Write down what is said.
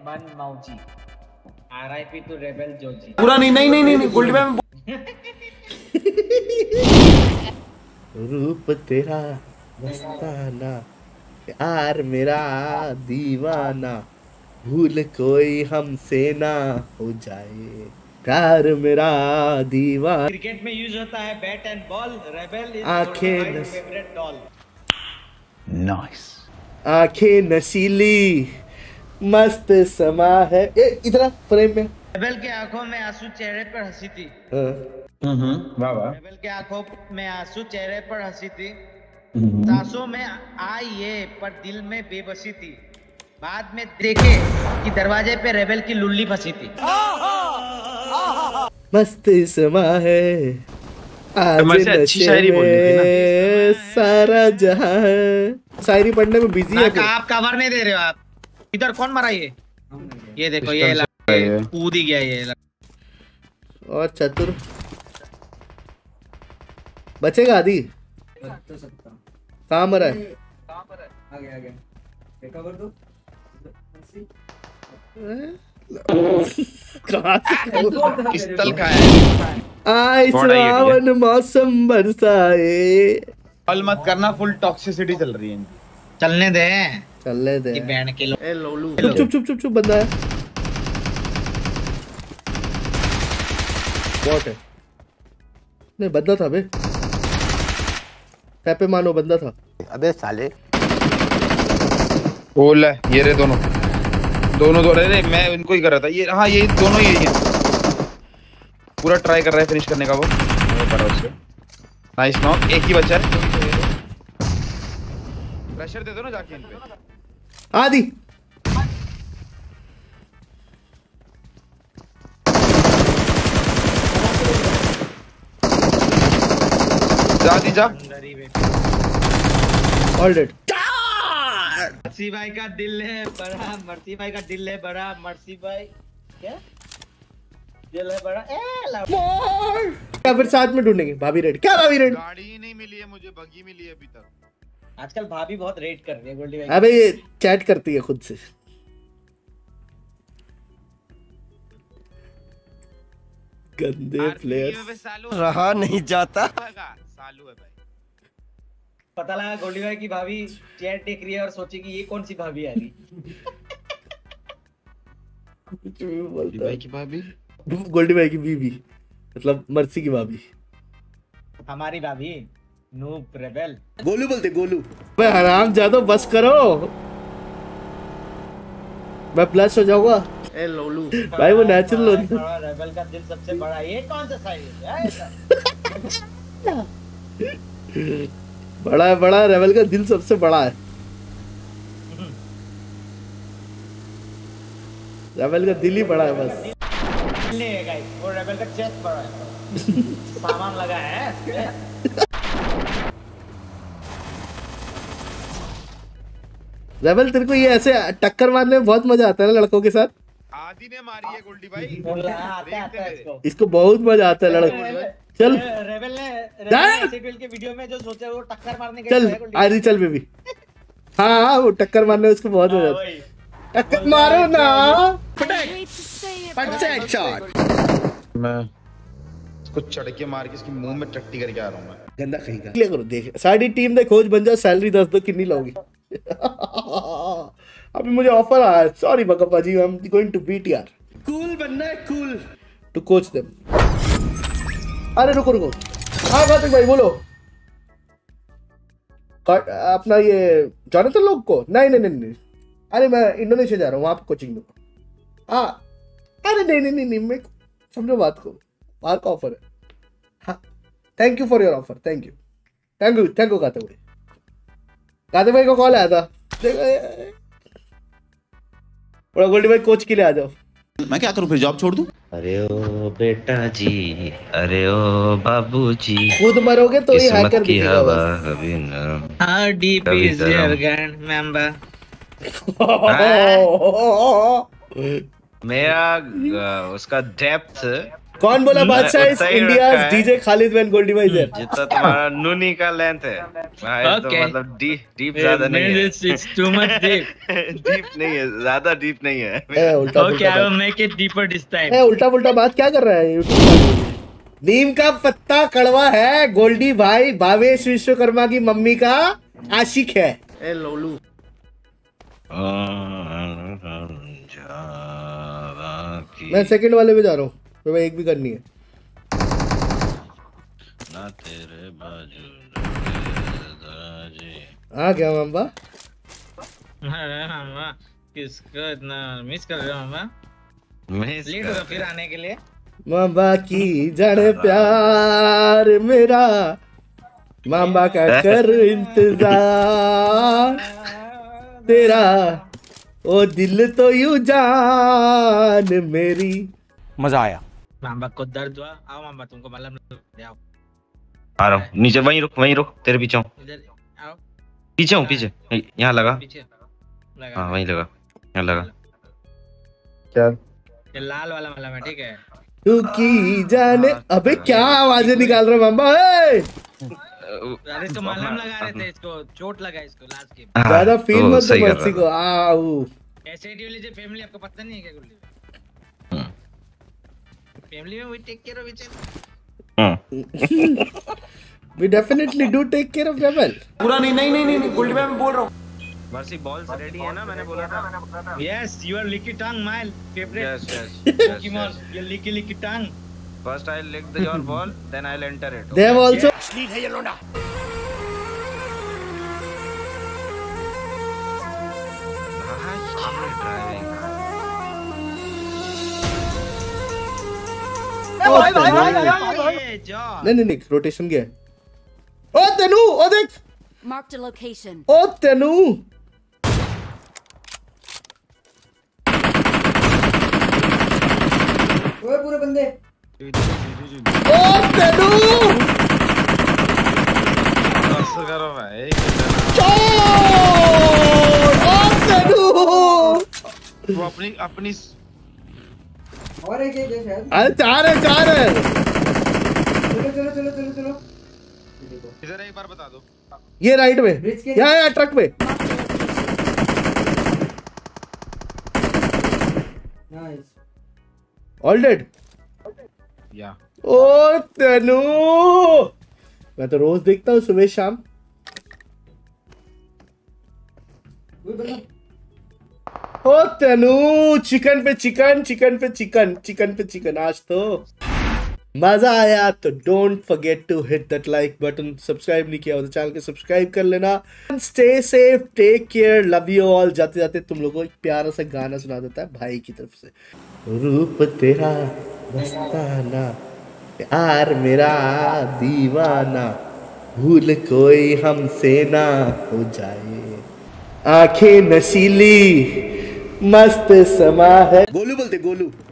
रहमान मौजी, RIP to Rebel Joji. पूरा नहीं गोल्डी भाई रूप तेरा मस्ताना, यार मेरा दीवाना, भूल कोई हमसे ना हो जाए, प्यार मेरा दीवाना। क्रिकेट में यूज होता है bat and ball. Rebel is आंखें माय फेवरेट डॉल। नाइस। आंखें नशीली मस्त समा है। इधर फ्रेम में। रेबेल के आंखों में आंसू, चेहरे पर हंसी थी। वाह वाह। रेबेल के आंखों में आंसू, चेहरे पर हंसी थी। सांसों में आई ये, पर दिल में बेबसी थी। बाद में देखे कि दरवाजे पे रेबेल की लुल्ली फंसी थी। मस्त समा है आज अच्छी शायरी बोलनी थी ना। सारा जहां है। शायरी पढ़ने में बिजी है। आप कवर नहीं दे रहे हो आप। इधर कौन मरा ये देखो ये कूद ही गया ये। और चतुर बचेगा आदि। कहाँ मरा है? आगे कवर दो। पिस्तल का है। आए सावन मौसम बरसाए। कॉल मत करना, फुल टॉक्सिसिटी चल रही है। चलने दे कि बैंड के लोग। ए लोलू चुप बंदा है। बॉट है। नहीं बंदा था बे। पेपे मानो बंदा था। अबे साले बोल है ये रे दोनों रे मैं इनको ही कर रहा था ये। हाँ ये दोनों यही है। पूरा ट्राई कर रहा है फिनिश करने का वो कर रहा है। Nice knock. एक ही बचा है। प्रेशर दे दो ना जाके इन पे। आदि जा ऑल डेड। मर्सी भाई का दिल है बड़ा, मर्सी भाई का दिल है बड़ा, मर्सी भाई क्या दिल है बड़ा। क्या फिर साथ में ढूंढेंगे? भाभी रेड। क्या भाभी रेड? गाड़ी ही नहीं मिली है मुझे, बग्गी मिली है अभी तक। आजकल भाभी बहुत रेट कर रही है गोल्डी भाई। अबे ये चैट करती है खुद से। गंदे प्लेयर्स। रहा नहीं जाता। सालू है भाई। पता लगा गोल्डी भाई की भाभी चैट देख रही है और सोचेगी ये कौन सी भाभी आ रही। गोल्डी भाई की भाभी, गोल्डी भाई की बीवी मतलब मर्सी की भाभी। हमारी भाभी नूब रेबेल। गोलू बोलते गोलू। मैं हराम जादो बस करो, मैं प्लस हो जाऊंगा। ए लोलू भाई वो नेचुरल होता है। रेबेल का दिल सबसे बड़ा। ये कौन सा साइज है? बड़ा रेबेल का दिल सबसे बड़ा है। रेबेल का दिल ही बड़ा है बस। नहीं है गाइस, वो रेबेल का चेस्ट बड़ा है। सामान लगा है। रेबेल तेरे को ये ऐसे टक्कर मारने में बहुत मजा आता है ना लड़कों के साथ। आदि ने मारी है गोल्डी भाई। आता है इसको बहुत मजा आता है लड़कों। चल रेबेल ने के वीडियो में जो सोचा वो टक्कर मारने के चल आदि चल बेबी। हाँ वो टक्कर मारने में उसको बहुत मजा आता है। टक्कर मारो ना। मैं इसको चढ़ के मार के इसके मुंह में टट्टी करके आ रहा हूँ मैं। गंदा कहीं का करो। देख सारी टीम ने खोज बन जाओ। सैलरी 10 दो कितनी लोगी? अभी मुझे ऑफर आया। Sorry Bakappa ji, I am going to beat यार। कूल बनना है, कूल टू कोच देम। अरे रुको हाँ कार्तिक भाई बोलो। अपना ये जॉनथन लोग को नहीं। अरे मैं इंडोनेशिया जा रहा हूँ, वहां पर कोचिंग दूंगा। हाँ अरे नहीं मैं समझो बात को। बाहर का ऑफर है। हाँ thank you for your offer. Thank you Kartik भाई। कार्तिक भाई को कॉल आया था। गोल्डी भाई कोच के लिए आ जाओ। मैं क्या करूं फिर, जॉब छोड़ दूं? अरे ओ बेटा जी, अरे ओ बाबूजी, खुद मरोगे तो ही हैकर की दिखेगा हवा बस। कभी न how deep is your grand member. मेरा उसका डेप्थ कौन बोला Badshah is India DJ Khalid when Goldie भाई देयर? जितना तुम्हारा नूनी का लेंथ है भाई, तो मतलब डीप ज्यादा नहीं है। It's too much deep. Deep नहीं है, ज्यादा डीप नहीं है। उल्टा Okay, I will make it deeper this time. उल्टा पुल्टा बात क्या कर रहा है YouTube? नीम का पत्ता कड़वा है, गोल्डी भाई भावेश विश्वकर्मा की मम्मी का आशिक है। ए लोलू मैं सेकंड वाले पे जा रहा हूँ, तो मैं एक भी करनी है ना तेरे बाजू आ गया मामा। अरे मामा किसको इतना मिस कर रहे हो मामा? लेट होगा फिर आने के लिए। मामा की जाने प्यार मेरा, मामा का कर इंतजार तेरा, ओ दिल तो यूं जान मेरी। मजा आया। मामा को दर्द हुआ, आओ मामा तुमको मलहम दे आओ। आ रहा हूँ नीचे, वहीं रुक तेरे पीछे हूँ। इधर आओ, पीछे हूँ, पीछे यहाँ लगा। पीछे लगा। हाँ वहीं लगा, यहाँ लगा। क्या ये लाल वाला मलहम है, ठीक है? तू की जाने। अबे क्या आवाजें निकाल रहा मामा? अरे इसको मलहम लगा रहे थे, इसको चोट लगा इसको लास्ट के। ज्यादा फील मत दो सही कर मर्सी को। आओ एसआईडी वाली फैमिली आपको पता नहीं है क्या? गुल्ली फैमिली में we take care of each other. We definitely do take care of rebel. पूरा नहीं गोल्डी भाई मैं बोल रहा हूँ। बस बॉल्स रेडी है ना, मैंने बोला था। Yes you are Lickitung my favourite. Yes Pokemon ये Lickitung. First I lick the your ball, then I will enter it. They have also नहीं रोटेशन गया। ओ तनु, ओ देख Marked a location. ओ तनु। ओए पूरे बंदे। ओ तनु करो भाई। ओ तनु वो अपनी और एक है शायद। अरे चार है चलो। इधर एक बार बता दो। ये राइट में, ब्रिज के यहाँ ट्रक पे। नाइस। All dead. या ओ तनु, मैं तो रोज देखता हूँ सुबह शाम। कोई बंदा। ओ तनु, चिकन पे चिकन आज तो मजा आया। तो don't forget to hit that like button. Subscribe नहीं किया हो तो चैनल को सब्सक्राइब कर लेना। Stay safe, take care, love you all. जाते जाते तुम लोगों को एक प्यारा सा गाना सुना देता है भाई की तरफ से। रूप तेरा मस्ताना, प्यार मेरा दीवाना, भूल कोई हमसे ना हो जाए, आंखें नशीली मस्त समा है। गोलू बोलते गोलू।